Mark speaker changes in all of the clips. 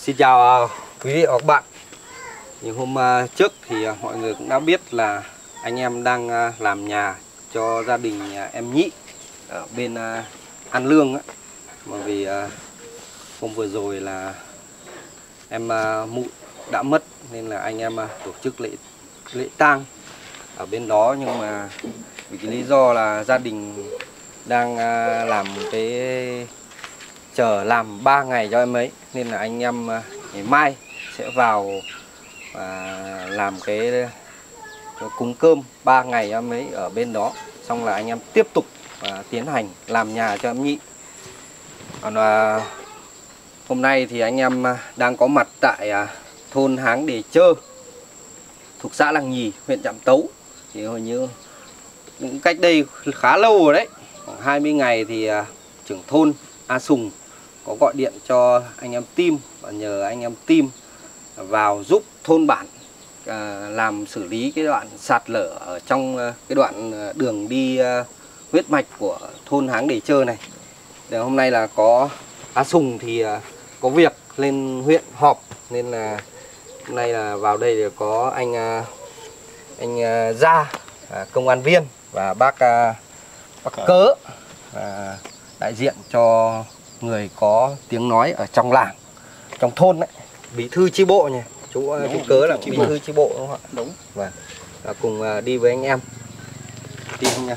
Speaker 1: Xin chào quý vị và các bạn. Những hôm trước thì mọi người cũng đã biết là anh em đang làm nhà cho gia đình em Nhị ở bên An Lương á. Mà vì hôm vừa rồi là em Mụ đã mất nên là anh em tổ chức lễ tang ở bên đó, nhưng mà vì cái lý do là gia đình đang làm cái chờ làm 3 ngày cho em ấy, nên là anh em ngày mai sẽ vào làm cái cúng cơm 3 ngày em ấy ở bên đó, xong là anh em tiếp tục tiến hành làm nhà cho em Nhị. Còn hôm nay thì anh em đang có mặt tại thôn Háng Đề Chơ thuộc xã Lăng Nhì, huyện Trạm Tấu. Thì hình như cũng cách đây khá lâu rồi đấy, khoảng 20 ngày thì trưởng thôn A Sùng có gọi điện cho anh em Tim và nhờ anh em Tim vào giúp thôn bản làm xử lý cái đoạn sạt lở ở trong cái đoạn đường đi huyết mạch của thôn Háng Đề Chơ này. Để hôm nay là có A Sùng thì có việc lên huyện họp, nên là hôm nay là vào đây thì có anh Gia, công an viên, và bác Cớ, đại diện cho người có tiếng nói ở trong làng, trong thôn đấy, bí thư chi bộ nhỉ, chú Cớ là bí thư chi bộ đúng không ạ? Đúng. Và cùng đi với anh em đi không nha.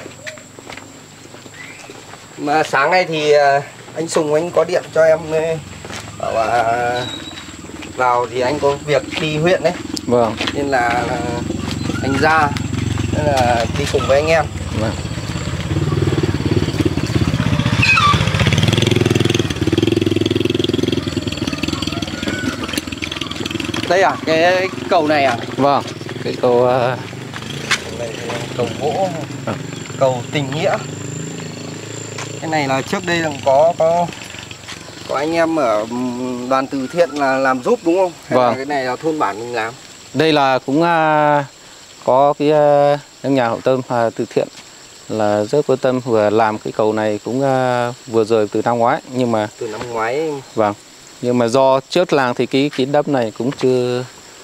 Speaker 1: Mà sáng nay thì anh Sùng anh có điện cho em bảo là vào thì anh có việc đi huyện đấy.
Speaker 2: Vâng.
Speaker 1: Nên là anh ra nên là đi cùng với anh em.
Speaker 2: Vâng.
Speaker 1: Đây à, cái cầu này à?
Speaker 2: Vâng, cái cầu
Speaker 1: này cầu gỗ, cầu tình nghĩa. Cái này là trước đây là có anh em ở đoàn từ thiện là làm giúp đúng không? Hay
Speaker 2: vâng.
Speaker 1: là cái này là thôn bản mình làm?
Speaker 2: Đây là cũng có cái nhà hậu tâm từ thiện là rất quan tâm, vừa làm cái cầu này cũng vừa rồi từ năm ngoái, nhưng mà
Speaker 1: từ năm ngoái.
Speaker 2: Vâng. Nhưng mà do trước làng thì cái đất này cũng chưa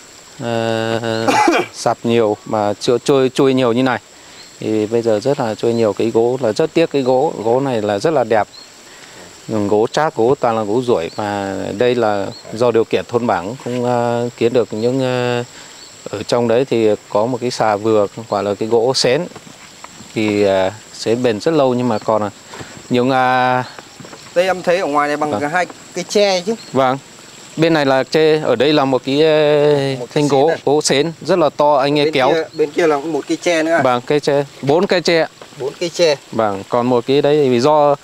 Speaker 2: sạt nhiều mà chưa trôi nhiều như này. Thì bây giờ rất là trôi nhiều cái gỗ, là rất tiếc cái gỗ này là rất là đẹp. Gỗ chát, gỗ toàn là gỗ ruổi, mà đây là do điều kiện thôn bản không kiếm được những ở trong đấy thì có một cái xà vừa gọi là cái gỗ xén, thì xén bền rất lâu, nhưng mà còn là những
Speaker 1: đây em thấy ở ngoài này bằng
Speaker 2: vâng.
Speaker 1: hai cái tre chứ.
Speaker 2: Vâng. Bên này là tre, ở đây là một cái thanh gỗ xén rất là to, anh ấy kéo.
Speaker 1: Bên kia là một cái tre nữa à?
Speaker 2: Vâng, cây tre, 4 cây tre.
Speaker 1: 4 cây tre.
Speaker 2: Vâng, còn một cái đấy vì do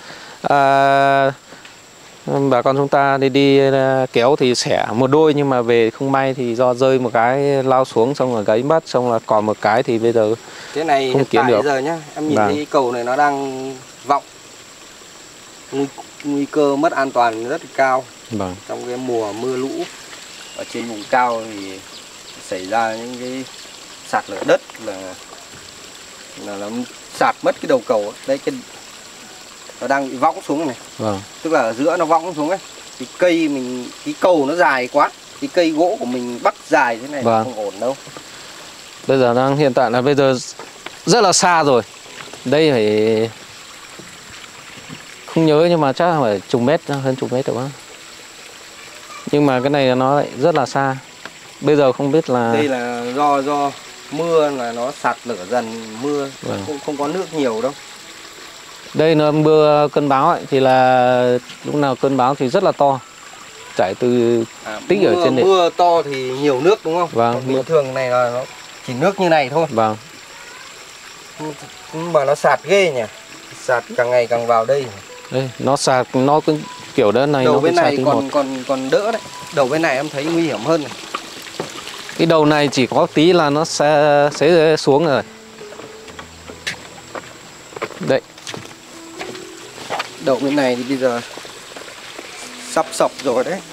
Speaker 2: bà con chúng ta đi kéo thì xẻ một đôi, nhưng mà về không may thì do rơi một cái lao xuống, xong rồi gãy mất, xong là còn một cái thì bây giờ
Speaker 1: cái này
Speaker 2: không kiếm được.
Speaker 1: Giờ nhá, em nhìn
Speaker 2: vâng.
Speaker 1: thấy cầu này nó đang vọng, nguy cơ mất an toàn rất là cao.
Speaker 2: Vâng.
Speaker 1: Trong cái mùa mưa lũ ở trên vùng cao thì xảy ra những cái sạt lở đất là nó sạt mất cái đầu cầu. Đấy, cái nó đang bị võng xuống này.
Speaker 2: Vâng.
Speaker 1: Tức là ở giữa nó võng xuống ấy. Cái cầu nó dài quá, cái cây gỗ của mình bắt dài thế này. Vâng. Không ổn đâu.
Speaker 2: Bây giờ đang hiện tại là bây giờ rất là xa rồi. Đây phải không nhớ, nhưng mà chắc là phải chục mét, hơn chục mét được quá. Nhưng mà cái này nó lại rất là xa. Bây giờ không biết là
Speaker 1: đây là do mưa là nó sạt lở dần, mưa. Vâng. không có nước nhiều đâu.
Speaker 2: Đây nó mưa cơn bão ấy, thì là lúc nào cơn bão thì rất là to, chảy từ tích ở trên đấy.
Speaker 1: Mưa to thì nhiều nước đúng không?
Speaker 2: Vâng.
Speaker 1: Bình thường này là nó chỉ nước như này thôi.
Speaker 2: Vâng.
Speaker 1: Nhưng mà nó sạt ghê nhỉ, sạt càng ngày càng vào đây.
Speaker 2: Đây nó sạt, nó cứ kiểu đó này.
Speaker 1: Đầu
Speaker 2: nó
Speaker 1: bên này còn đỡ đấy, đầu bên này em thấy nguy hiểm hơn này.
Speaker 2: Cái đầu này chỉ có tí là nó sẽ xuống rồi. Đấy.
Speaker 1: Đầu bên này thì bây giờ sắp sập rồi đấy.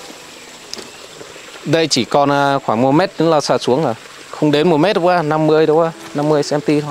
Speaker 2: Đây chỉ còn khoảng 1 mét nữa là sạt xuống rồi. Không đến 1 mét đâu quá, 50 đâu quá, 50 cm thôi.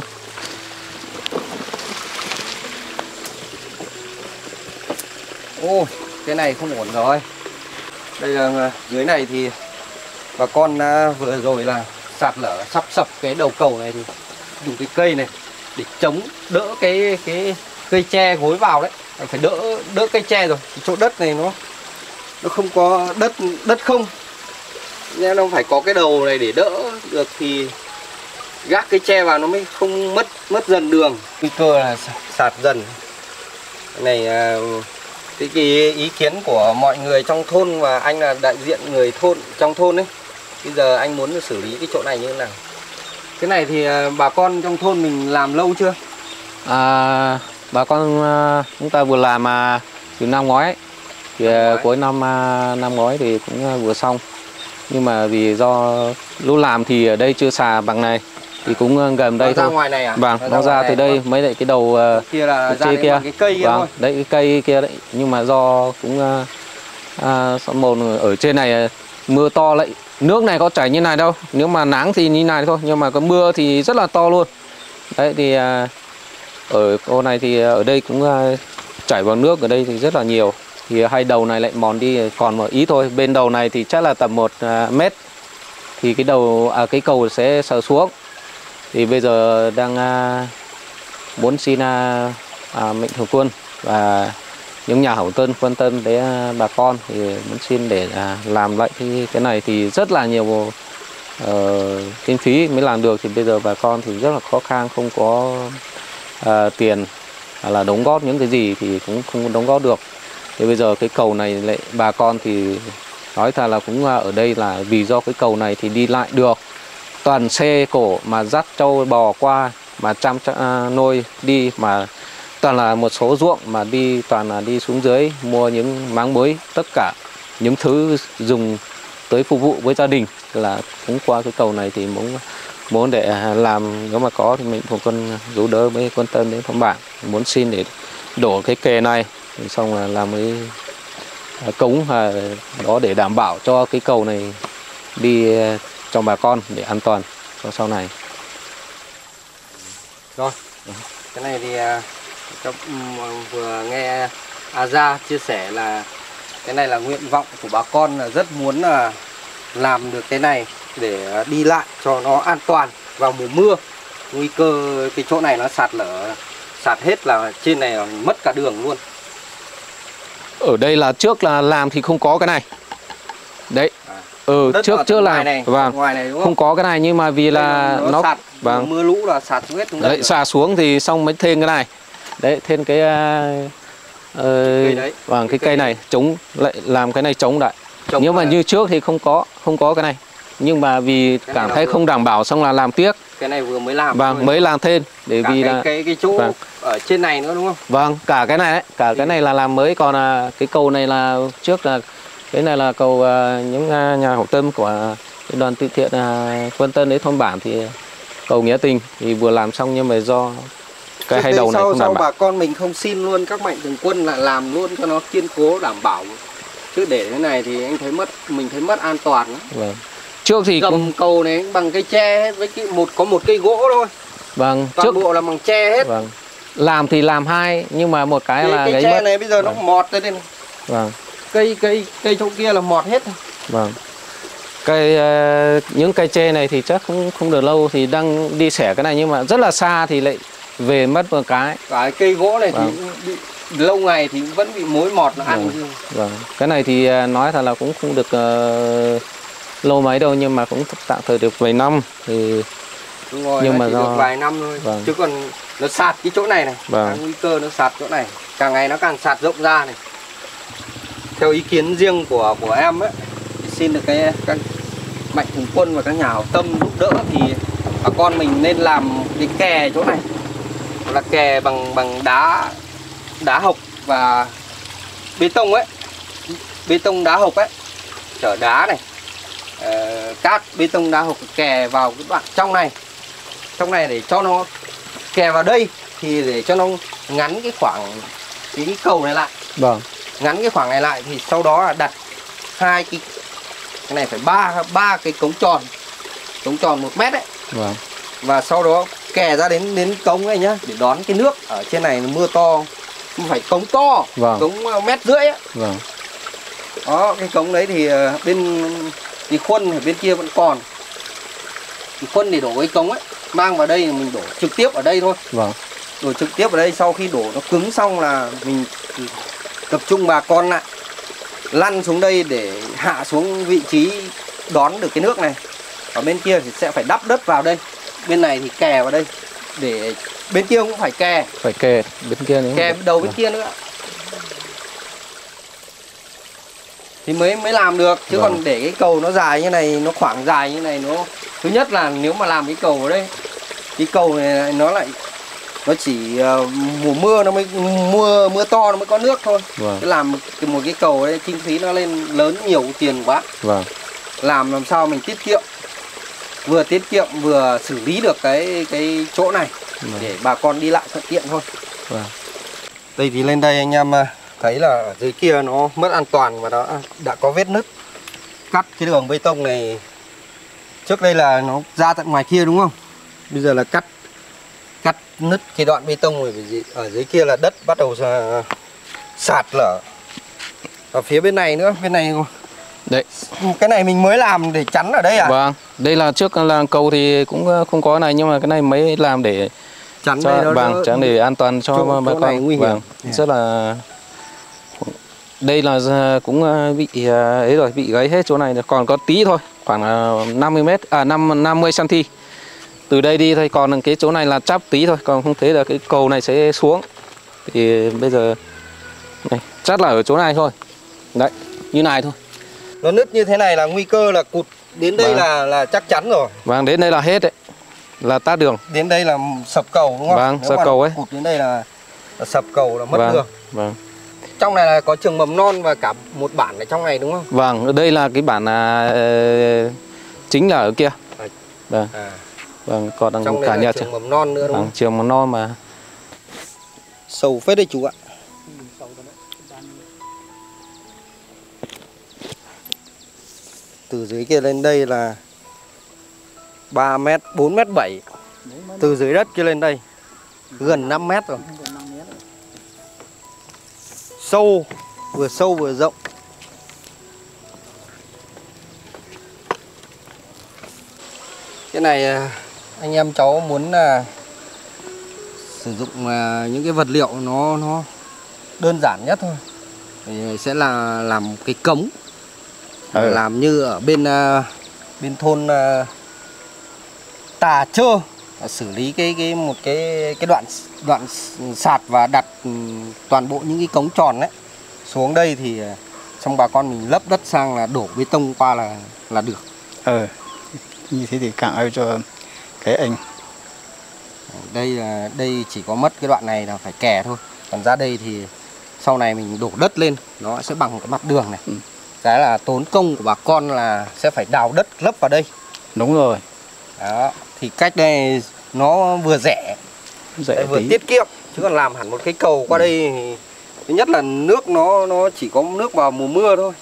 Speaker 1: Ôi, cái này không ổn rồi. Đây là dưới này thì bà con vừa rồi là sạt lở sập cái đầu cầu này thì dùng cái cây này để chống đỡ cái cây tre gối vào đấy, phải đỡ cây tre rồi. Cái chỗ đất này nó không có đất không, nên nó phải có cái đầu này để đỡ được thì gác cái tre vào nó mới không mất dần đường, nguy cơ là sạt dần. Cái này cái ý kiến của mọi người trong thôn và anh là đại diện người trong thôn ấy. Bây giờ anh muốn xử lý cái chỗ này như thế nào? Cái này thì bà con trong thôn mình làm lâu chưa?
Speaker 2: Bà con chúng ta vừa làm từ năm ngoái, thì cuối năm ngoái thì cũng vừa xong. Nhưng mà vì do lúc làm thì ở đây chưa xà bằng này thì cũng gần đây thôi.
Speaker 1: Ra ngoài này à?
Speaker 2: Vâng, nó ra từ đây mấy lại cái đầu
Speaker 1: kia là ra kia cái cây kia
Speaker 2: vâng,
Speaker 1: thôi.
Speaker 2: đấy cái cây kia đấy. Nhưng mà do cũng một ở trên này mưa to lại, nước này có chảy như này đâu. Nếu mà nắng thì như này thôi, nhưng mà có mưa thì rất là to luôn. Đấy thì ở cô này thì ở đây cũng chảy vào nước ở đây thì rất là nhiều. Thì hai đầu này lại mòn đi còn một ít thôi. Bên đầu này thì chắc là tầm 1 mét. Thì cái đầu cái cầu sẽ sờ xuống. Thì bây giờ đang muốn xin Mạnh Thường Quân và những nhà hảo tâm quan tâm đến bà con thì muốn xin để làm lại cái này thì rất là nhiều kinh phí mới làm được. Thì bây giờ bà con thì rất là khó khăn, không có tiền là đóng góp những cái gì thì cũng không đóng góp được. Thì bây giờ cái cầu này lại bà con thì nói thật là cũng ở đây là vì do cái cầu này thì đi lại được, toàn xe cổ mà dắt trâu bò qua mà chăm nôi đi, mà toàn là một số ruộng mà đi toàn là đi xuống dưới mua những máng muối, tất cả những thứ dùng tới phục vụ với gia đình là cũng qua cái cầu này. Thì muốn để làm, nếu mà có thì mình Thường Quân giúp đỡ với quan tâm đến thôn bản, muốn xin để đổ cái kè này xong là làm cái cống đó để đảm bảo cho cái cầu này đi cho bà con để an toàn cho sau này.
Speaker 1: Rồi, cái này thì vừa nghe Gia chia sẻ là cái này là nguyện vọng của bà con, là rất muốn là làm được cái này để đi lại cho nó an toàn vào mùa mưa. Nguy cơ cái chỗ này nó sạt hết là trên này là mất cả đường luôn.
Speaker 2: Ở đây là trước là làm thì không có cái này. Đấy. Trước làm
Speaker 1: này,
Speaker 2: vâng,
Speaker 1: ngoài này đúng không?
Speaker 2: Không có cái này, nhưng mà vì là nó
Speaker 1: sạt,
Speaker 2: vâng,
Speaker 1: mưa lũ là sạt xuống hết.
Speaker 2: Đấy, xả xuống thì xong mới thêm cái này. Đấy, thêm cái
Speaker 1: cây đấy.
Speaker 2: Vâng, cái cây này chống lại, làm cái này chống lại.
Speaker 1: Nếu
Speaker 2: mà như trước thì không có cái này. Nhưng mà vì
Speaker 1: cái
Speaker 2: cảm thấy không đảm bảo xong là làm tiếc.
Speaker 1: Cái này vừa mới làm.
Speaker 2: Vâng, mới làm thêm để
Speaker 1: cả
Speaker 2: vì là
Speaker 1: cái chỗ
Speaker 2: vâng,
Speaker 1: ở trên này nữa đúng không?
Speaker 2: Vâng, cả cái này đấy, cái này là làm mới, còn cái cầu này là trước là cái này là cầu những nhà hảo tâm của cái đoàn từ thiện quan tâm đến thôn bản, thì cầu nghĩa tình thì vừa làm xong, nhưng mà do cái hai đầu này không đảm bảo.
Speaker 1: Bà con mình không xin luôn các Mạnh Thường Quân là làm luôn cho nó kiên cố đảm bảo, chứ để thế này thì anh thấy mình thấy mất an toàn lắm.
Speaker 2: Vâng. Trước thì
Speaker 1: gầm cầu này bằng cây tre với có một cây gỗ thôi.
Speaker 2: Vâng,
Speaker 1: toàn bộ là bằng tre hết.
Speaker 2: Vâng. Làm thì làm hai, nhưng mà một cái là
Speaker 1: cây tre này bây giờ vâng, nó mọt lên đây này.
Speaker 2: Vâng.
Speaker 1: Cây chỗ kia là mọt hết.
Speaker 2: Vâng. Những cây tre này thì chắc không được lâu thì đang đi xẻ cái này, nhưng mà rất là xa thì lại về mất một cái.
Speaker 1: Cái cây gỗ này
Speaker 2: vâng,
Speaker 1: thì bị lâu ngày thì vẫn bị mối mọt nó ăn.
Speaker 2: Vâng. Cái này thì nói thật là cũng không được lâu mấy đâu, nhưng mà cũng tạm thời được vài năm thì
Speaker 1: đúng rồi,
Speaker 2: nhưng mà
Speaker 1: chỉ
Speaker 2: do
Speaker 1: được vài năm thôi. Vâng. Chứ còn nó sạt cái chỗ này này,
Speaker 2: vâng,
Speaker 1: nguy cơ nó sạt chỗ này, càng ngày nó càng sạt rộng ra này. Theo ý kiến riêng của em ấy, thì xin được các Mạnh Thường Quân và các nhà hảo tâm giúp đỡ thì bà con mình nên làm cái kè chỗ này, là kè bằng đá hộc và bê tông ấy, bê tông đá hộc ấy, chở đá này, cát bê tông đá hộc kè vào cái đoạn trong này để cho nó kè vào đây, thì để cho nó ngắn cái khoảng cái cầu này lại.
Speaker 2: Vâng.
Speaker 1: Ngắn cái khoảng này lại thì sau đó là đặt hai cái này phải ba cái cống tròn 1 mét đấy.
Speaker 2: Vâng.
Speaker 1: Và sau đó kè ra đến cống này nhá, để đón cái nước ở trên này mưa to, phải cống to. Vâng. Cống 1,5 mét ấy.
Speaker 2: Vâng.
Speaker 1: Đó, cái cống đấy thì bên cái khuôn ở bên kia vẫn còn. Cái khuôn để đổ cái cống ấy, mang vào đây mình đổ trực tiếp ở đây thôi.
Speaker 2: Vâng.
Speaker 1: Đổ trực tiếp ở đây, sau khi đổ nó cứng xong là mình tập trung bà con lại, lăn xuống đây để hạ xuống vị trí đón được cái nước này. Ở bên kia thì sẽ phải đắp đất vào đây, bên này thì kè vào đây, để bên kia cũng phải kè.
Speaker 2: Phải kè bên kia nữa.
Speaker 1: Kè đầu bên kia nữa thì mới làm được, chứ
Speaker 2: Vâng.
Speaker 1: còn để cái cầu nó dài như này, nó khoảng dài như này, nó thứ nhất là nếu mà làm cái cầu ở đây, cái cầu này nó chỉ mùa mưa nó mới mưa to nó mới có nước thôi.
Speaker 2: Vâng.
Speaker 1: Cái làm một cái cầu ấy kinh phí nó lên lớn nhiều tiền quá.
Speaker 2: Vâng.
Speaker 1: Làm sao mình tiết kiệm, vừa tiết kiệm vừa xử lý được cái chỗ này để bà con đi lại thuận tiện thôi.
Speaker 2: Vâng.
Speaker 1: Đây thì lên đây anh em thấy là ở dưới kia nó mất an toàn và nó đã có vết nứt. Cắt cái đường bê tông này trước đây là nó ra tận ngoài kia đúng không? Bây giờ là cắt nứt cái đoạn bê tông rồi, vì ở dưới kia là đất bắt đầu sạt lở. Ở phía bên này nữa, bên này
Speaker 2: Đấy.
Speaker 1: cái này mình mới làm để chắn ở đây à?
Speaker 2: Vâng. Đây là trước là cầu thì cũng không có này, nhưng mà cái này mới làm để
Speaker 1: Chắn
Speaker 2: cho
Speaker 1: đây
Speaker 2: vâng, chắn để an toàn cho bà
Speaker 1: chỗ này
Speaker 2: con.
Speaker 1: nguy hiểm.
Speaker 2: Vâng. Rất là đây là cũng bị ấy rồi, bị gãy hết chỗ này, còn có tí thôi, khoảng 50 m 50 cm. Từ đây đi thôi, còn cái chỗ này là chắp tí thôi, còn không thế là cái cầu này sẽ xuống. Thì bây giờ này, chắc là ở chỗ này thôi. Đấy, như này thôi.
Speaker 1: Nó nứt như thế này là nguy cơ là cụt đến đây
Speaker 2: Vâng.
Speaker 1: là chắc chắn rồi.
Speaker 2: Vâng, đến đây là hết đấy. Là tát đường.
Speaker 1: Đến đây là sập cầu đúng không?
Speaker 2: Vâng,
Speaker 1: Nếu
Speaker 2: sập
Speaker 1: mà
Speaker 2: cầu ấy.
Speaker 1: cụt đến đây là sập cầu là mất
Speaker 2: Vâng.
Speaker 1: đường.
Speaker 2: Vâng.
Speaker 1: Trong này là có trường mầm non và cả một bản ở trong này đúng không?
Speaker 2: Vâng, ở đây là cái bản chính là ở kia. Vâng.
Speaker 1: À.
Speaker 2: Vâng, còn
Speaker 1: Trong
Speaker 2: cả
Speaker 1: này
Speaker 2: nhà
Speaker 1: là trường mầm non nữa đúng không?
Speaker 2: trường mầm non mà.
Speaker 1: Sâu phết đấy chú ạ. Từ dưới kia lên đây là 3 m, 4 m 7. Từ dưới đất kia lên đây gần 5 m rồi. Sâu vừa rộng. Cái này anh em cháu muốn sử dụng những cái vật liệu nó đơn giản nhất thôi. Thì sẽ là làm cái cống. Làm như ở bên thôn Tà Chơ, xử lý một cái đoạn sạt và đặt toàn bộ những cái cống tròn đấy xuống đây, thì xong bà con mình lấp đất sang là đổ bê tông qua là được.
Speaker 3: Như thế thì càng ai cho cái anh.
Speaker 1: Đây chỉ có mất cái đoạn này là phải kè thôi, còn ra đây thì sau này mình đổ đất lên nó sẽ bằng cái mặt đường này. Cái là tốn công của bà con là sẽ phải đào đất lấp vào đây.
Speaker 3: Đúng rồi.
Speaker 1: Đó, thì cách đây nó vừa rẻ vừa tiết kiệm, chứ còn làm hẳn một cái cầu qua đây thì thứ nhất là nước nó chỉ có nước vào mùa mưa thôi.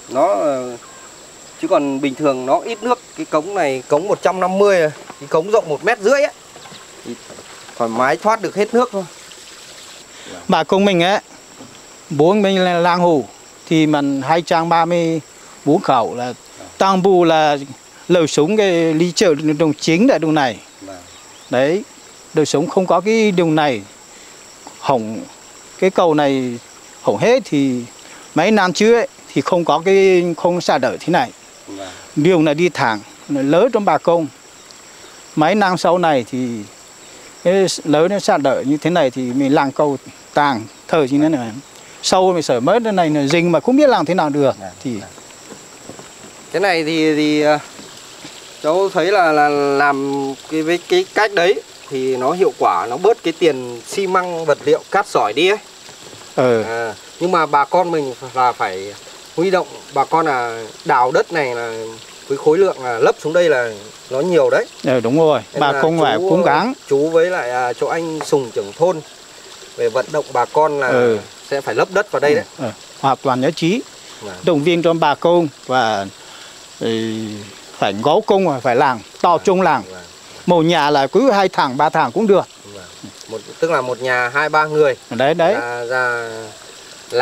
Speaker 1: Chứ còn bình thường nó ít nước. Cái cống này cống 150, cái cống rộng 1,5 mét ấy thì thoải mái thoát được hết nước thôi.
Speaker 3: Bà con mình ấy, bố mình là làng Hù thì mình 234 khẩu là toàn bộ là đời sống cái lý chợ đồng chính tại đường này. Đấy, đời sống không có cái đường này hỏng, cái cầu này hỏng hết thì mấy năm trước ấy, thì không sạt lở thế này. Đường này đi thẳng lớn trong bà con. Mấy năm sau này thì cái lớn nó sạt lở như thế này thì mình làm cầu tàng thờ như thế này. Sau mình sở mất cái này là rình mà không biết làm thế nào được thì
Speaker 1: cái này thì cháu thấy là làm với cái cách đấy thì nó hiệu quả, nó bớt cái tiền xi măng vật liệu cát sỏi đi ấy. Nhưng mà bà con mình là phải huy động bà con là đào đất này là với khối lượng là lấp xuống đây là nó nhiều đấy.
Speaker 3: Đúng rồi, bà không phải cố gắng.
Speaker 1: Chú với lại chỗ anh Sùng trưởng thôn về vận động bà con là sẽ phải lấp đất vào đây đấy.
Speaker 3: Hoàn toàn nhất trí. Động viên cho bà con và phải gấu công và phải làm to chung làng. Một nhà là cứ 2 thằng 3 thằng cũng được.
Speaker 1: Tức là một nhà 2-3 người
Speaker 3: đấy
Speaker 1: ra làm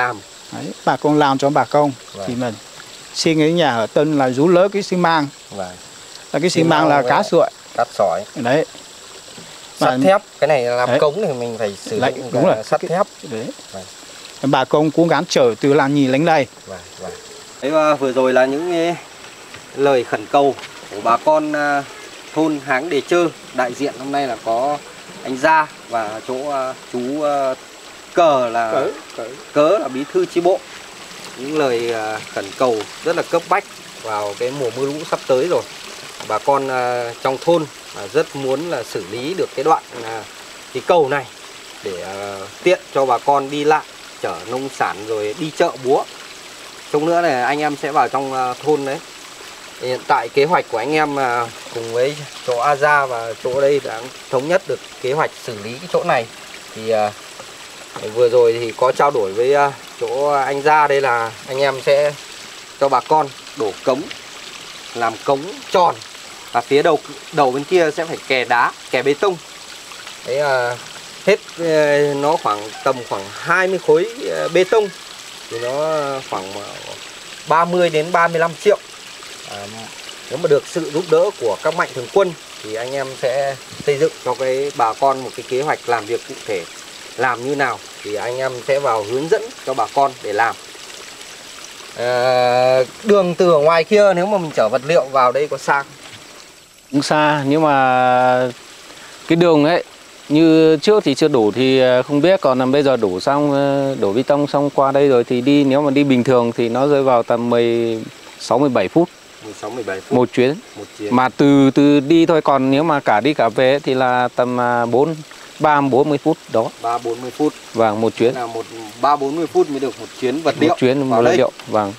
Speaker 3: Đấy, bà con làm cho bà con. Thì mình xin cái nhà ở Tân là rú lỡ cái xi măng. Là cái xi măng là cá sỏi.
Speaker 1: Cát sỏi.
Speaker 3: Đấy.
Speaker 1: Sắt thép, cái này làm cống thì mình phải sử dụng
Speaker 3: đúng rồi,
Speaker 1: sắt thép.
Speaker 3: Đấy. Bà con cố gắng chở từ làng nhì lên đây.
Speaker 1: Đấy, và vừa rồi là những cái lời khẩn cầu của bà con thôn Háng Đề Chơ. Đại diện hôm nay là có anh Gia và chỗ chú Cờ là Cớ là bí thư chi bộ. Những lời khẩn cầu rất là cấp bách vào cái mùa mưa lũ sắp tới rồi. Bà con trong thôn rất muốn là xử lý được cái đoạn cái cầu này để tiện cho bà con đi lại, chở nông sản rồi đi chợ búa. Chút nữa này anh em sẽ vào trong thôn đấy. Hiện tại kế hoạch của anh em cùng với chỗ Aza và chỗ đây đã thống nhất được kế hoạch xử lý cái chỗ này. Thì vừa rồi thì có trao đổi với chỗ anh Gia, đây là anh em sẽ cho bà con đổ cống, làm cống tròn, và phía đầu bên kia sẽ phải kè đá, kè bê tông. Đấy, hết nó tầm khoảng 20 khối bê tông thì nó khoảng 30 đến 35 triệu. Nếu mà được sự giúp đỡ của các mạnh thường quân thì anh em sẽ xây dựng cho cái bà con một cái kế hoạch làm việc cụ thể, làm như nào thì anh em sẽ vào hướng dẫn cho bà con để làm. Đường từ ở ngoài kia nếu mà mình chở vật liệu vào đây có xa không?
Speaker 2: Cũng xa, nhưng mà cái đường ấy như trước thì chưa đủ thì không biết, còn là bây giờ đủ xong, đổ bê tông xong qua đây rồi thì đi, nếu mà đi bình thường thì nó rơi vào tầm 16-17 phút.
Speaker 1: 16-17 phút
Speaker 2: một chuyến. Mà từ đi thôi, còn nếu mà cả đi cả về thì là tầm 30-40 phút đó.
Speaker 1: 30-40 phút.
Speaker 2: Vâng, một chuyến.
Speaker 1: Là 30-40 phút mới được một chuyến vật liệu.
Speaker 2: Một chuyến một vật liệu, vâng.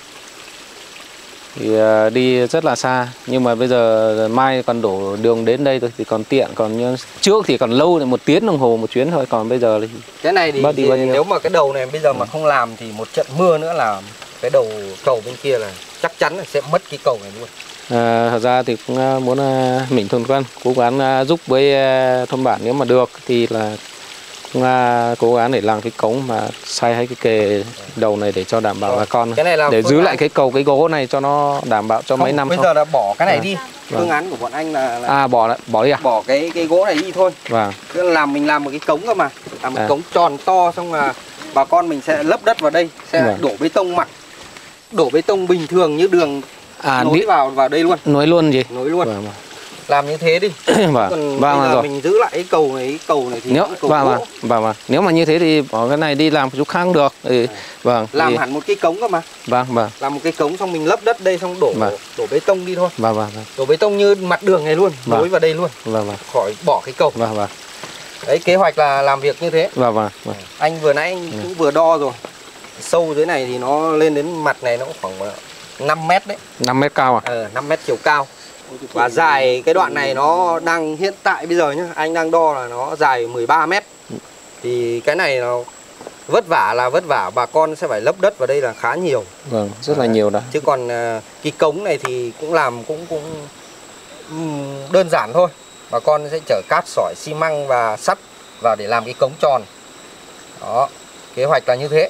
Speaker 2: Thì đi rất là xa, nhưng mà bây giờ mai còn đổ đường đến đây thôi thì còn tiện, còn như trước thì còn lâu, 1 tiếng đồng hồ một chuyến thôi, còn bây giờ thì
Speaker 1: cái này thì nếu mà cái đầu này bây giờ mà không làm thì một trận mưa nữa là cái đầu cầu bên kia là chắc chắn là sẽ mất cái cầu này luôn.
Speaker 2: Thật ra thì cũng muốn mình thôn quan cố gắng giúp với thôn bản, nếu mà được thì là cũng cố gắng để làm cái cống mà xây hay cái kè đầu này để cho đảm bảo bà con, để giữ lại cái cầu cái gỗ này cho nó đảm bảo cho mấy năm
Speaker 1: bây
Speaker 2: sau.
Speaker 1: giờ là bỏ cái này đi. Phương án của bọn anh là
Speaker 2: bỏ đi à?
Speaker 1: Bỏ cái gỗ này đi thôi.
Speaker 2: Vâng.
Speaker 1: Tức là mình làm một cái cống cơ mà, làm một cống tròn to, xong là bà con mình sẽ lấp đất vào đây, sẽ đổ bê tông mặt, đổ bê tông bình thường như đường nối vào đây luôn.
Speaker 2: Nối luôn gì?
Speaker 1: Nối luôn. Làm như thế đi. Còn bây giờ mình giữ lại cái cầu này thì
Speaker 2: nếu mà như thế thì bỏ cái này đi làm một chút khác cũng được.
Speaker 1: Làm hẳn một cái cống cơ mà. Làm một cái cống xong mình lấp đất đây, xong đổ bê tông đi thôi. Đổ bê tông như mặt đường này luôn, nối vào đây luôn. Khỏi bỏ cái cầu. Đấy, kế hoạch là làm việc như thế. Anh vừa nãy anh cũng vừa đo rồi. Sâu dưới này thì nó lên đến mặt này nó cũng khoảng 5 mét đấy.
Speaker 2: 5 mét cao à?
Speaker 1: 5 mét chiều cao. Và dài cái đoạn này nó đang hiện tại bây giờ nhá, anh đang đo là nó dài 13 mét. Thì cái này nó vất vả, bà con sẽ phải lấp đất vào đây là khá nhiều.
Speaker 2: Vâng, rất là nhiều đó.
Speaker 1: Chứ còn cái cống này thì cũng làm cũng đơn giản thôi. Bà con sẽ chở cát, sỏi, xi măng và sắt vào để làm cái cống tròn. Đó, kế hoạch là như thế.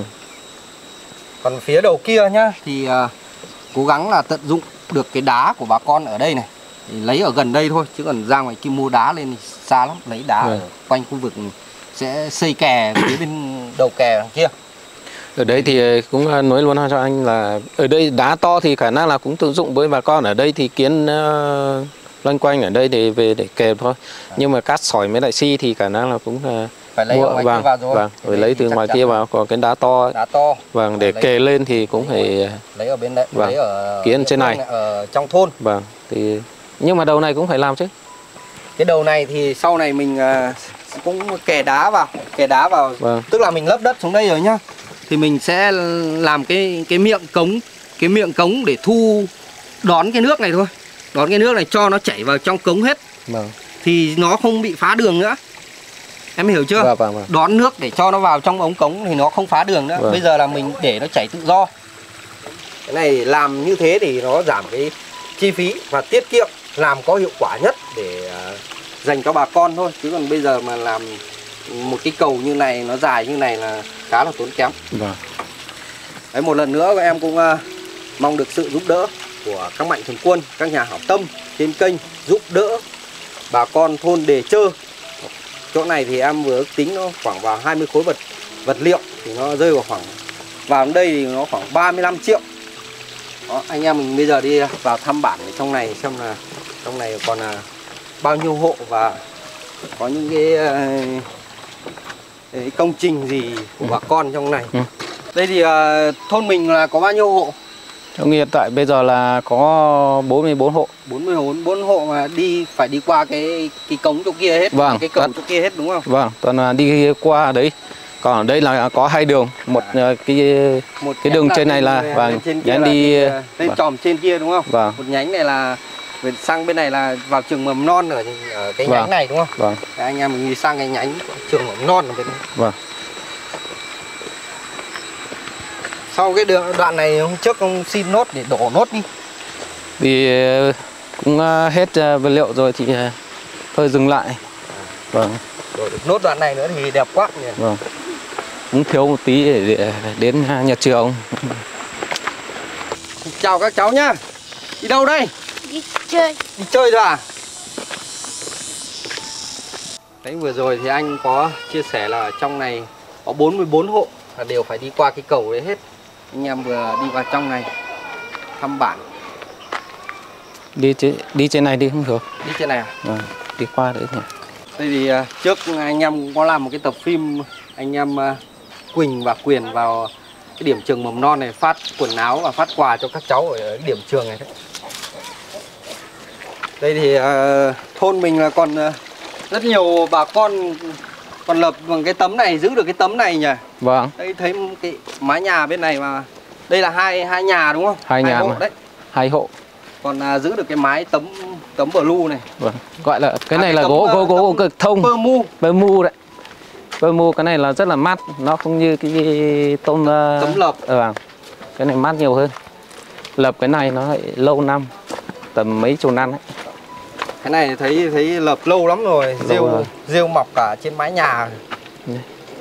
Speaker 1: Còn phía đầu kia nhá thì cố gắng là tận dụng được cái đá của bà con ở đây này, thì lấy ở gần đây thôi, chứ còn ra ngoài kia mua đá lên thì xa lắm. Lấy đá ở quanh khu vực sẽ xây kè phía bên đầu kè đằng kia.
Speaker 2: Ở đây thì cũng nói luôn cho anh là ở đây đá to thì khả năng là cũng tận dụng với bà con ở đây thì kiến loanh quanh ở đây để về để kèm thôi. Nhưng mà cát sỏi với lại xi thì khả năng là cũng
Speaker 1: phải lấy ở ngoài kia vào rồi.
Speaker 2: Phải lấy từ ngoài kia vào, còn cái đá to ấy. Vâng, để kè lên thì cũng phải
Speaker 1: lấy ở bên đây, lấy ở
Speaker 2: kiến trên này,
Speaker 1: ở trong thôn.
Speaker 2: Thì nhưng mà đầu này cũng phải làm chứ.
Speaker 1: Cái đầu này thì sau này mình cũng kè đá vào, tức là mình lấp đất xuống đây rồi nhá. Thì mình sẽ làm cái miệng cống để đón cái nước này thôi. Đón cái nước này cho nó chảy vào trong cống hết. Thì nó không bị phá đường nữa. Em hiểu chưa? Đón nước để cho nó vào trong ống cống thì nó không phá đường nữa. Bây giờ là mình để nó chảy tự do. Cái này làm như thế thì nó giảm cái chi phí và tiết kiệm, làm có hiệu quả nhất để dành cho bà con thôi. Chứ còn bây giờ mà làm một cái cầu như này, nó dài như này là khá là tốn kém. Đấy, một lần nữa em cũng mong được sự giúp đỡ của các mạnh thường quân, các nhà hảo tâm trên kênh giúp đỡ bà con thôn Đề Chơ. Chỗ này thì em vừa ước tính nó khoảng vào 20 khối vật liệu thì nó rơi vào vào đây thì nó khoảng 35 triệu. Đó, anh em mình bây giờ đi vào thăm bản ở trong này xem là trong này còn bao nhiêu hộ và có những cái công trình gì của bà con trong này. Đây thì thôn mình là có bao nhiêu hộ?
Speaker 2: Trong hiện tại bây giờ là có 44 hộ.
Speaker 1: 44 hộ mà phải đi qua cái cống chỗ kia hết.
Speaker 2: Vâng,
Speaker 1: cái cổng chỗ kia hết đúng không?
Speaker 2: Vâng, toàn là đi qua đấy. Còn ở đây là có 2 đường, một cái đường trên này là
Speaker 1: vâng, nhánh đi lên tròm trên kia đúng không?
Speaker 2: Vâng.
Speaker 1: Một nhánh này là sang bên này là vào trường mầm non ở cái nhánh này đúng không?
Speaker 2: Vâng.
Speaker 1: Anh em mình đi sang cái nhánh trường mầm non ở bên này.
Speaker 2: Vâng.
Speaker 1: Sau cái đoạn này hôm trước ông xin nốt để đổ nốt đi.
Speaker 2: Vì cũng hết vật liệu rồi thì thôi dừng lại. Vâng.
Speaker 1: Đổ được nốt đoạn này nữa thì đẹp quá nhỉ.
Speaker 2: Vâng. Cũng thiếu một tí để đến nhà trường.
Speaker 1: Chào các cháu nhá. Đi đâu đây?
Speaker 4: Đi chơi.
Speaker 1: Đi chơi thôi à? Đấy, vừa rồi thì anh có chia sẻ là trong này có 44 hộ là đều phải đi qua cái cầu đấy hết. Anh em vừa đi vào trong này thăm bản.
Speaker 2: Đi trên này đi không được.
Speaker 1: Đi trên này à?
Speaker 2: Vâng, đi qua đấy nhỉ.
Speaker 1: Đây thì trước anh em cũng có làm một cái tập phim anh em Quỳnh và Quyền vào cái điểm trường mầm non này phát quần áo và phát quà cho các cháu ở cái điểm trường này đấy. Đây thì thôn mình là còn rất nhiều bà con còn lập bằng cái tấm này, giữ được cái tấm này nhỉ.
Speaker 2: Vâng.
Speaker 1: Đây thấy cái mái nhà bên này mà đây là hai nhà đúng không?
Speaker 2: 2 nhà
Speaker 1: hộ
Speaker 2: mà.
Speaker 1: đấy.
Speaker 2: 2 hộ.
Speaker 1: Còn giữ được cái mái tấm blue này.
Speaker 2: Vâng. Gọi là cái này
Speaker 1: cái
Speaker 2: là
Speaker 1: tấm,
Speaker 2: gỗ cực thông.
Speaker 1: Pơ mu
Speaker 2: đấy. Pơ mu cái này là rất là mát, nó không như cái tôm
Speaker 1: tấm lợp.
Speaker 2: Vâng. Cái này mát nhiều hơn. Lợp cái này nó lâu năm, tầm mấy chục năm ấy.
Speaker 1: Cái này thấy lợp lâu lắm rồi, rêu mọc cả trên mái nhà.
Speaker 2: Đây.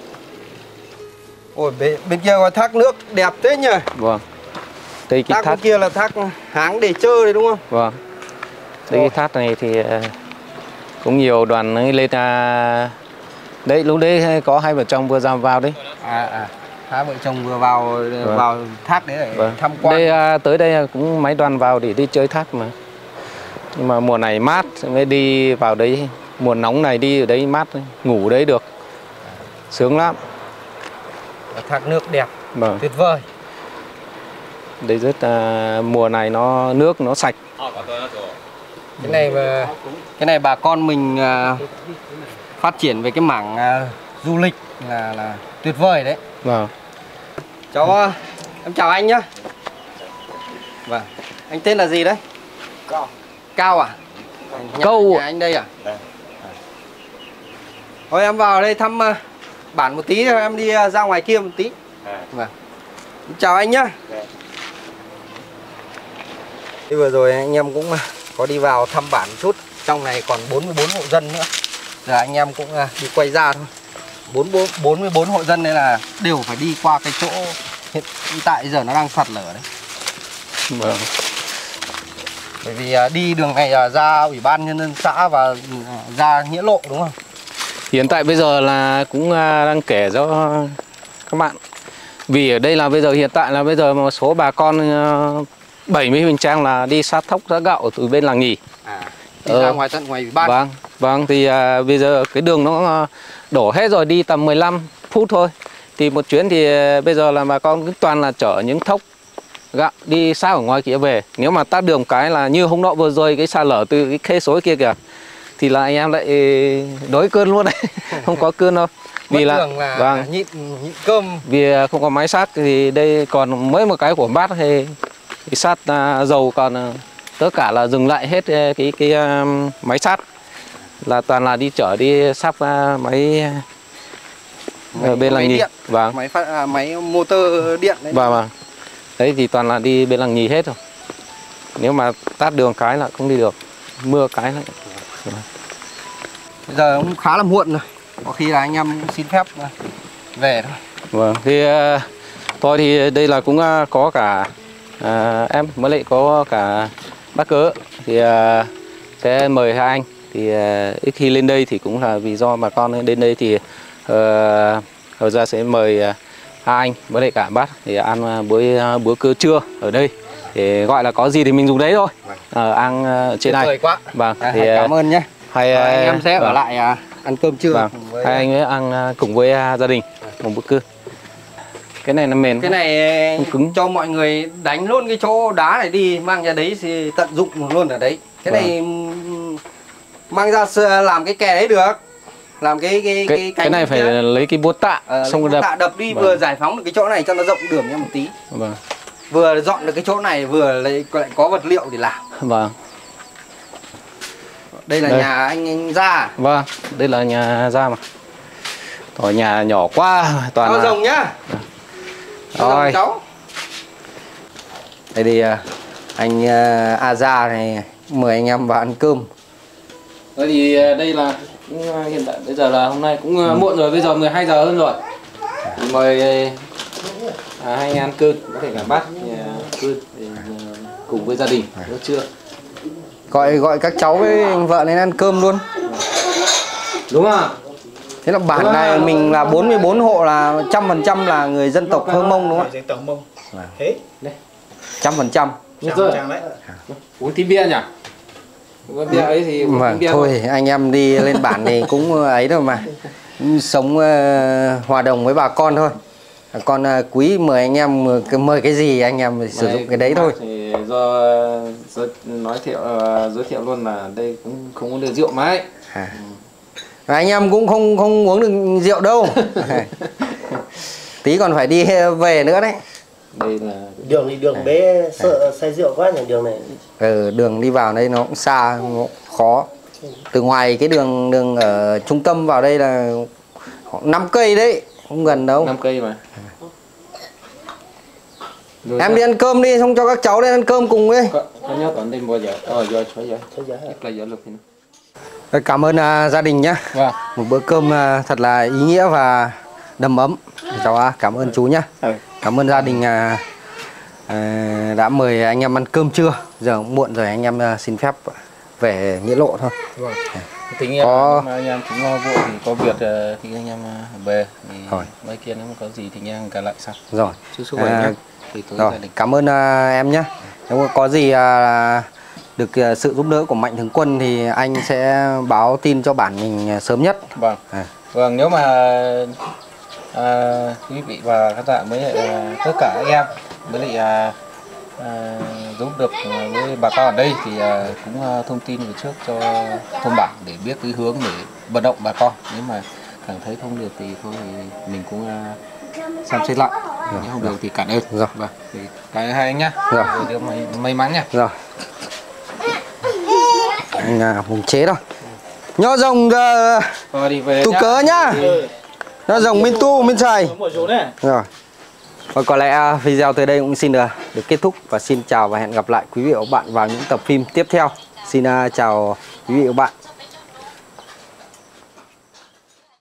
Speaker 1: Ôi bên kia có thác nước đẹp thế nhỉ?
Speaker 2: Vâng. Đây cái
Speaker 1: Thác
Speaker 2: thác
Speaker 1: bên kia là thác Háng Đề Chơ đấy đúng không?
Speaker 2: Vâng. Đây cái thác này thì cũng nhiều đoàn lên đấy, lúc đấy có 2 vợ chồng vừa vào đấy.
Speaker 1: Hai vợ chồng vừa vào thác đấy để
Speaker 2: Vâng.
Speaker 1: tham quan.
Speaker 2: Đây tới đây cũng mấy đoàn vào để đi chơi thác mà. Nhưng mà mùa này mát mới đi vào đấy, mùa nóng này đi ở đấy mát, ngủ đấy được. Sướng lắm.
Speaker 1: Thác nước đẹp,
Speaker 2: Vâng.
Speaker 1: tuyệt vời.
Speaker 2: Đây rất mùa này nước nó sạch.
Speaker 1: Cái này bà con mình phát triển về cái mảng du lịch là tuyệt vời đấy.
Speaker 2: Vâng.
Speaker 1: Cháu em chào anh nhá. Vâng. Anh tên là gì đấy? Cao à?
Speaker 2: Câu.
Speaker 1: Nhà anh đây à? Thôi em vào đây thăm bản một tí, em đi ra ngoài kia một tí. Vâng. Chào anh nhá. Thế vừa rồi anh em cũng có đi vào thăm bản chút. Trong này còn 44 hộ dân nữa. Giờ anh em cũng đi quay ra thôi. 44 hộ dân đây là đều phải đi qua cái chỗ hiện tại giờ nó đang sạt lở đấy.
Speaker 2: Vâng.
Speaker 1: Bởi vì đi đường này là ra Ủy ban Nhân dân xã và ra Nghĩa Lộ đúng không?
Speaker 2: Hiện tại bây giờ là cũng đang kể cho các bạn. Vì ở đây là bây giờ hiện tại là bây giờ một số bà con 70% là đi sát thóc giã gạo từ bên làng Nhì.
Speaker 1: Đi ra ngoài tận ngoài Ủy ban.
Speaker 2: Vâng, thì bây giờ cái đường nó đổ hết rồi, đi tầm 15 phút thôi. Thì một chuyến thì bây giờ là bà con cứ toàn là chở những thóc gạo đi xa ở ngoài kia về. Nếu mà tắt đường cái là như hôm nọ vừa rồi cái sạt lở từ cái khe suối kia kìa, thì là anh em lại đói cơn luôn đấy. Không có cơn đâu. Vì là
Speaker 1: vâng, nhịn cơm.
Speaker 2: Vì không có máy sát thì đây còn mấy một cái của bát thì sát dầu, còn tất cả là dừng lại hết cái máy sát, là toàn là đi chở đi sắp máy bên làng Nhì. Vâng.
Speaker 1: Máy motor điện đấy.
Speaker 2: Vâng. Đấy thì toàn là đi bên làng Nhì hết rồi. Nếu mà tắt đường cái là không đi được, mưa cái lại.
Speaker 1: Bây giờ cũng khá là muộn rồi, có khi là anh em xin phép về thôi.
Speaker 2: Vâng, thì Thôi thì đây là cũng có cả em mới lại có cả bác cớ thì sẽ mời hai anh. Thì ít khi lên đây thì cũng là vì do bà con đến đây thì Hờ Gia sẽ mời hai anh với lại cả bác thì ăn bữa cơm trưa ở đây, để gọi là có gì thì mình dùng đấy thôi. Ăn trên này.
Speaker 1: Quá.
Speaker 2: Vâng.
Speaker 1: Thì cảm ơn nhé.
Speaker 2: Hay
Speaker 1: anh em sẽ ở lại ăn cơm trưa.
Speaker 2: Vâng. Hai anh ấy ăn cùng với gia đình một bữa cơm. Cái này nó mềm.
Speaker 1: Cái này
Speaker 2: cứng.
Speaker 1: cho mọi người đánh luôn cái chỗ đá này đi, mang ra đấy thì tận dụng luôn ở đấy. Cái này mang ra làm cái kè đấy được. Làm cái
Speaker 2: này phải lấy cái búa tạ xong rồi
Speaker 1: đập đi. Vừa giải phóng được cái chỗ này cho nó rộng đường nha một tí.
Speaker 2: Vâng.
Speaker 1: Vừa dọn được cái chỗ này vừa lại có vật liệu để làm.
Speaker 2: Vâng.
Speaker 1: Đây là nhà anh Gia.
Speaker 2: Vâng, đây là nhà Gia mà. Rồi nhà nhỏ quá, toàn là
Speaker 1: rồng nhá.
Speaker 2: Rồi.
Speaker 1: Cháu. Đây thì anh A Gia này mời anh em vào ăn cơm.
Speaker 2: Rồi thì đây là hiện tại bây giờ là hôm nay cũng muộn rồi, bây giờ 12 giờ hơn rồi. Thì mời hai anh ăn cơm, có thể là bát cơm cùng với gia đình bữa trưa.
Speaker 1: Gọi các cháu với anh vợ lên ăn cơm luôn.
Speaker 2: Đúng không?
Speaker 1: Thế là bản này mình là 44 hộ là 100% là người dân tộc Hơ Mông đúng không ạ?
Speaker 3: Dân tộc Mông. Thế.
Speaker 1: 100%.
Speaker 2: Uống tí bia nhỉ? Bia ấy thì
Speaker 1: vâng, thôi anh em đi lên bản thì cũng ấy thôi mà. Sống hòa đồng với bà con thôi. Còn quý mời anh em mời cái gì anh em sử dụng cái đấy thôi.
Speaker 2: Thì do giới thiệu luôn là đây cũng không uống được rượu mà ấy.
Speaker 1: Anh em cũng không uống được rượu đâu. Tí còn phải đi về nữa đấy.
Speaker 2: Đây là
Speaker 4: đường thì đường bé sợ say rượu quá nhỉ, đường này.
Speaker 1: Đường đi vào đây nó cũng xa, nó cũng khó. Từ ngoài cái đường ở trung tâm vào đây là 5 cây đấy, không gần đâu.
Speaker 2: 5 cây mà.
Speaker 1: Em đi ăn cơm đi, xong cho các cháu lên ăn cơm cùng với.
Speaker 2: Có nhớ tận đêm bao giờ? Giờ cho giờ. Là giờ lực thì
Speaker 1: Cảm ơn gia đình nhé.
Speaker 2: Vâng.
Speaker 1: Một bữa cơm thật là ý nghĩa và đầm ấm. Cháu cảm ơn chú nhé. Cảm ơn gia đình đã mời anh em ăn cơm trưa. Giờ cũng muộn rồi, anh em xin phép về Nghĩa Lộ thôi.
Speaker 2: Vâng. Tính anh em cũng vô thì có việc thì anh em về thì mấy kia nếu mà có gì thì anh em cả lại sau.
Speaker 1: Rồi.
Speaker 2: Chú nhé.
Speaker 1: Rồi, cảm ơn em nhé. Nếu có gì được sự giúp đỡ của Mạnh Thường Quân thì anh sẽ báo tin cho bản mình sớm nhất.
Speaker 2: Vâng. Vâng, nếu mà quý vị và khán giả mới tất cả anh em mới lại giúp được với bà con ở đây thì cũng thông tin về trước cho thôn bản để biết cái hướng để vận động bà con. Nếu mà cảm thấy không được thì thôi thì mình cũng xem xét lại. Nếu không được thì cảm ơn.
Speaker 1: Rồi.
Speaker 2: Vâng. Thì cảm ơn hai anh nhá.
Speaker 1: Rồi.
Speaker 2: Để may mắn nhá.
Speaker 1: Rồi. Anh vùng chế thôi. Nhó rồng tu cớ nhá. Nhó rồng bên tu bên trời. Rồi. Và có lẽ video tới đây cũng xin được kết thúc và xin chào và hẹn gặp lại quý vị và các bạn vào những tập phim tiếp theo. Xin chào quý vị và các bạn.